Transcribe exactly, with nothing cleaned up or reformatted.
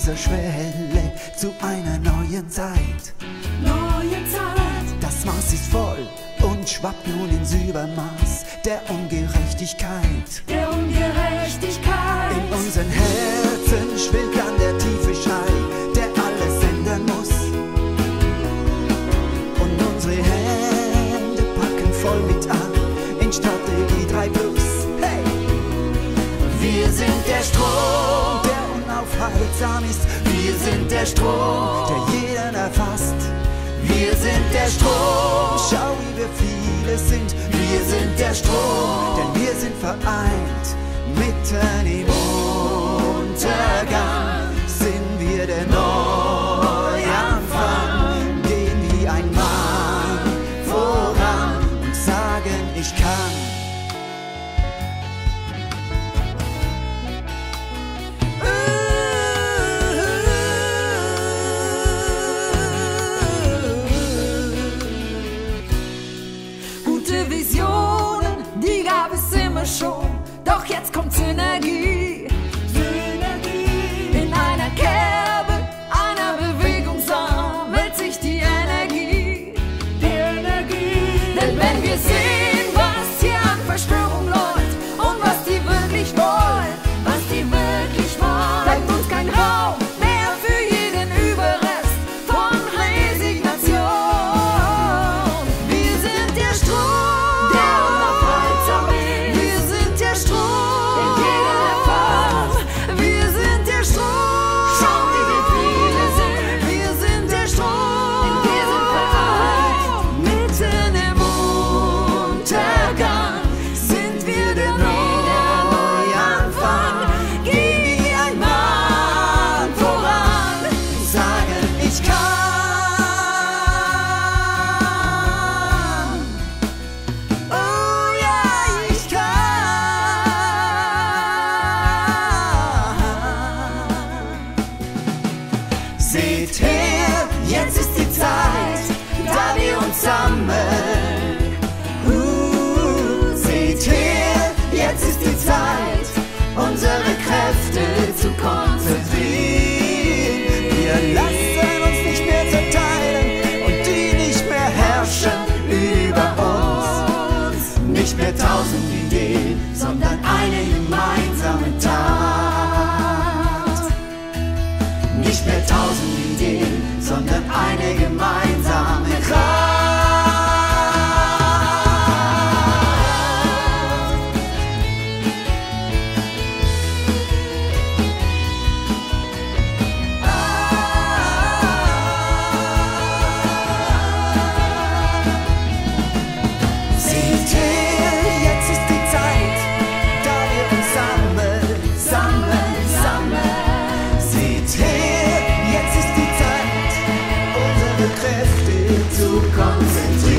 dieser Schwelle zu einer neuen Zeit. Neue Zeit. Das Maß ist voll und schwappt nun ins Übermaß der Ungerechtigkeit. Der Ungerechtigkeit. In unseren Herzen schwillt dann der tiefe Schrei, der alles ändern muss. Und unsere Hände packen voll mit an in Strategie drei plus. Hey! Wir sind der Strom, der unaufhaltsam ist. Wir sind der Strom, der jeden erfasst. Wir sind der Strom, schau wie wir viele sind. Wir sind der Strom, denn wir sind vereint. Mitten im Untergang sind wir der Neuanfang. Gehen wie ein Mann voran und sagen, ich kann. Visionen, die gab es immer schon, doch jetzt kommt Synergie. Synergie. In einer Kerbe, einer Bewegung sammelt sich die Energie. Die Energie. Denn wenn wir sehen, was hier an Verstörung läuft und was die wirklich wollen, was die wirklich wollen, bleibt uns kein Raum mehr für jeden Überrest von Resignation. Wir sind der Strom. Seht her, jetzt ist die Zeit, da wir uns sammeln. Uh, seht her, jetzt ist die Zeit, unsere Kräfte zu konzentrieren. Wir lassen uns nicht mehr zerteilen und die nicht mehr herrschen über uns. Nicht mehr tausend Ideen, sondern eine gemeinsame Tat. Nicht mehr tausend Ideen, sondern eine gemeinsame Kraft. Seht her, jetzt ist die Zeit, da wir uns sammeln, sammeln, sammeln. Seht her, jetzt ist die Zeit, unsere Kräfte zu konzentrieren.